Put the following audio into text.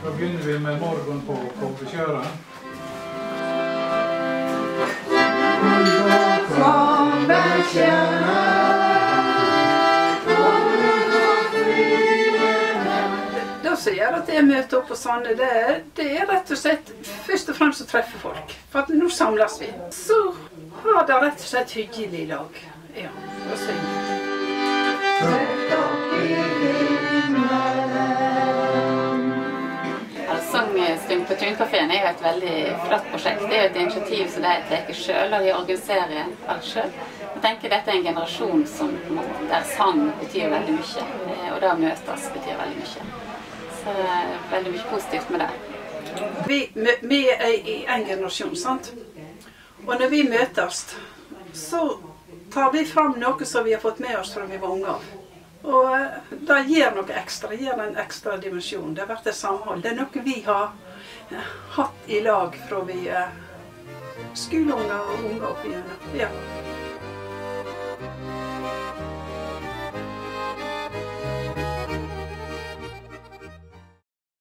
Da begynner vi med morgen på kobberkjøren. Det som gjør at jeg møter opp på Sande, det rett og slett først og fremst å treffe folk. For at nå samles vi. Så har det rett og slett hyggelig i lag. Ja, og synge. Sangstund på Tunkaféen er jo et veldig flott prosjekt. Det er jo et initiativ som de tar selv, og de organiserer alt selv. Jeg tenker dette er en generasjon der sang betyr veldig mye, og da møtes betyr veldig mye. Så det er veldig mye positivt med det. Vi er i en generasjon, sant? Og når vi møtes, så tar vi fram noe som vi har fått med oss fra vi var unge av. Og det gir noe ekstra, det gir en ekstra dimensjon. Det har vært et samhold. Det er noe vi har hatt i lag fra vi skoleunger og unge opp igjennom. Ja.